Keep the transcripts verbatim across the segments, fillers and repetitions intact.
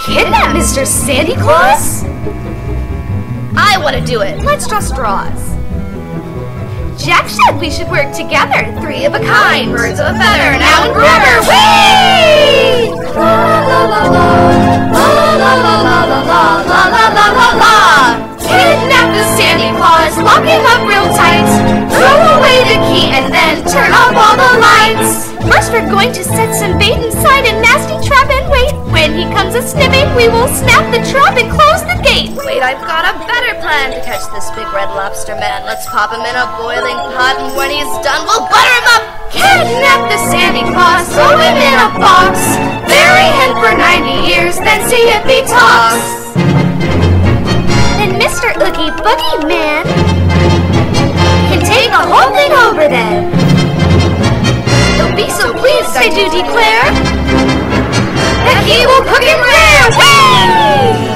Kidnap Mister Santa Claus? I want to do it. Let's draw straws. Jack said we should work together. Three of a kind. Birds of a feather. Now and forever. Whee! La la la la. La la la la la la la la la la la. Kidnap the Santa Claus. Lock him up real tight. Throw away the key and then turn off all the lights. First we're going to set some bait inside a nasty trap and wait. When he comes a sniffing, we will snap the trap and close the gate. Wait, I've got a better plan to catch this big red lobster man. Let's pop him in a boiling pot, and when he's done, we'll butter him up. Kidnap the Santa Claus, throw him in a box, bury him for ninety years, then see if he talks. Then Mister Oogie Boogie Man can take the whole thing over then. He'll be so pleased, I do declare, that he will cook him rare! Whee!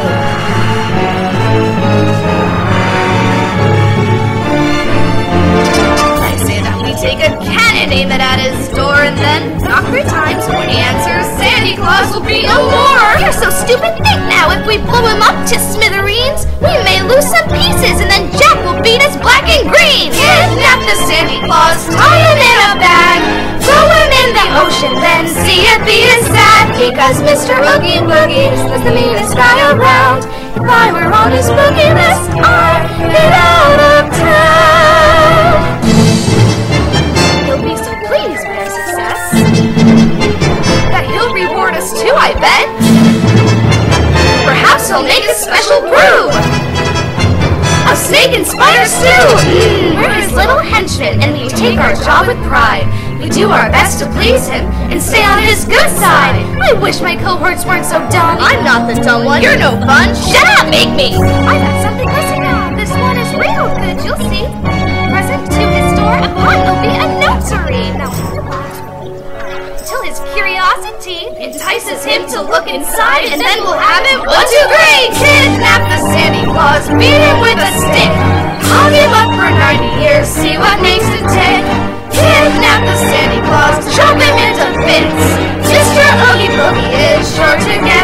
I say that we take a cannon, aim it at his door, and then knock three times. When he answers, Santa Claus will be no more! You're so stupid, think now, if we blow him up to smithereens, we may lose some pieces, and then Jack will beat us black and green! Kidnap the Santa Claus, tie him in a bag, throw him in the ocean, then see if he is sad. Because Mister Oogie Boogie is the meanest guy around. If I were on his boogie list, I'd get out of town. He'll be so pleased with our success that he'll reward us too, I bet. Perhaps he'll make a special brew of snake and spider stew. Mm, we're his little henchmen, and we take our job with pride. We do our best to please him and stay on his good side. I wish my cohorts weren't so dumb. I'm not the dumb one. You're no fun. Shut up, make me. I got something missing now. This one is real good, you'll see. Present to his door, upon will be a note to read. Now, till his curiosity entices him to look inside, and then we'll have him one, two, three. Kidnap the Santa Claus, beat him with a stick. Hog him up for ninety years, see what makes it tick. Kidnap the Santa Claus, chop him into bits. Mister Oogie Boogie is sure to get